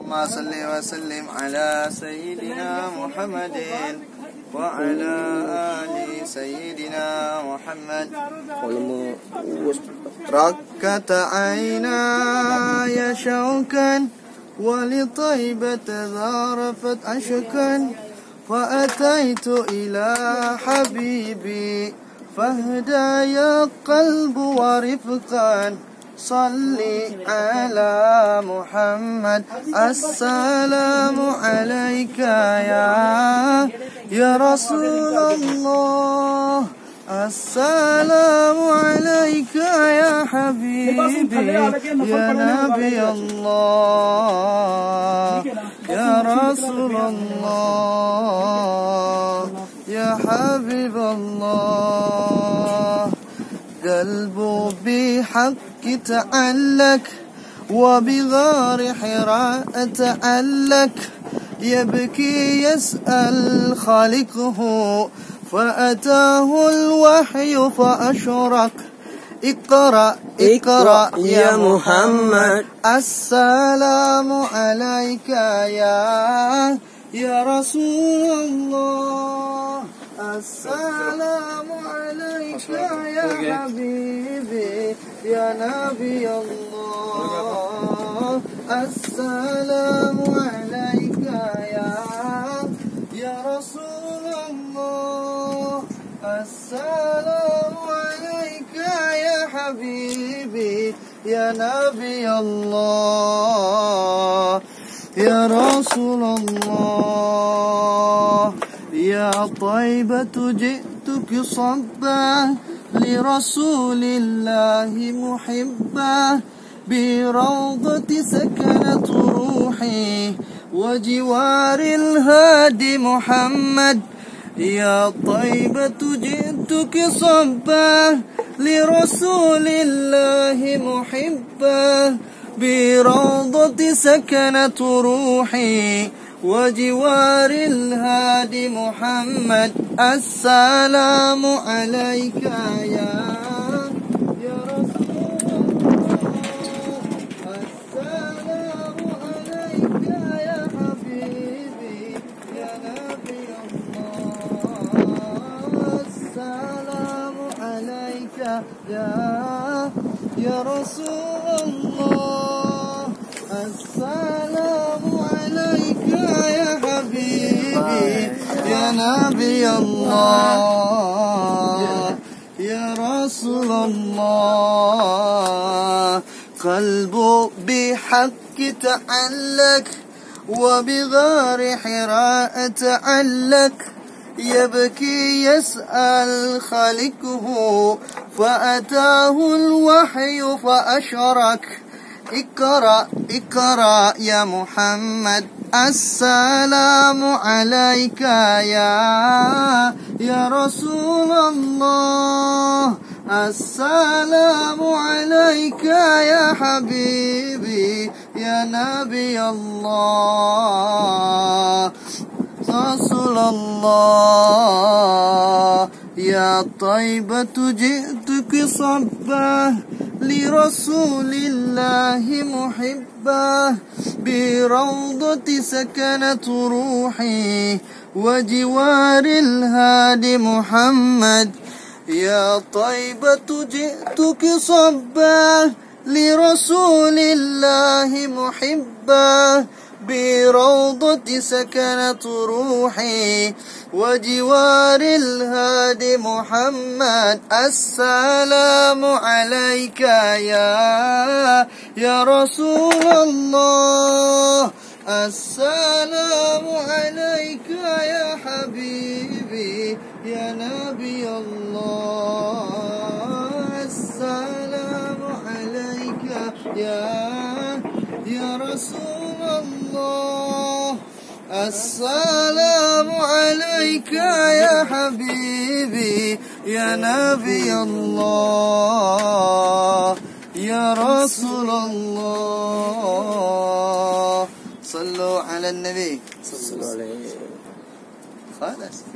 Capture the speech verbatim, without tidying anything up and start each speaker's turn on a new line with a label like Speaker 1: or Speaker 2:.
Speaker 1: اللهم صل وسلم على سيدنا محمد وعلى آل سيدنا محمد. ركت عيناي شوكا ولطيبة ذارفت أشكا فأتيت إلى حبيبي فاهدى يا قلب ورفقا صلي على محمد. السلام عليك يا يا رسول الله، السلام عليك يا حبيبي يا نبي الله يا رسول الله يا حبيب الله. قلبه بحق تعلق وبغار حراء تعلق يبكي يسأل خالقه فأتاه الوحي فأشرق. اقرأ اقرأ يا محمد. السلام عليك يا يا رسول الله، السلام عليك يا حبيبي يا نبي الله. السلام عليك يا يا رسول الله، السلام عليك يا حبيبي يا نبي الله يا رسول الله. يا طيبة جئتك صبا لرسول الله محبا بروضة سكنت روحي وجوار الهادي محمد. يا طيبة جئتك صبا لرسول الله محبا بروضة سكنت روحي وجوار الهادي محمد. السلام عليك يا يا رسول الله، السلام عليك يا حبيبي يا نبي الله. السلام عليك يا يا رسول الله، السلام عليك يا حبيبي يا نبي الله يا رسول الله. قلبه بحق تعلق وبغار حراء تعلق يبكي يسأل خالقه فأتاه الوحي فأشرك. اقرأ اقرأ يا محمد. السلام عليك يا يا رسول الله، السلام عليك يا حبيبي يا نبي الله رسول الله. يا طيبة جئتك صبا لرسول الله محبا بروضة سكنت روحي وجوار الهادي محمد. يا طيبة جئتك صبا لرسول الله محبا بروضة سكنت روحي وجوار الهادي محمد. السلام عليك يا يا رسول الله، السلام عليك يا حبيبي يا نبي الله. السلام عليك يا يا رسول الله، السلام عليك يا حبيبي يا نبي الله يا رسول الله. صلوا على النبي.
Speaker 2: صلى الله عليه وسلم.
Speaker 1: خلاص.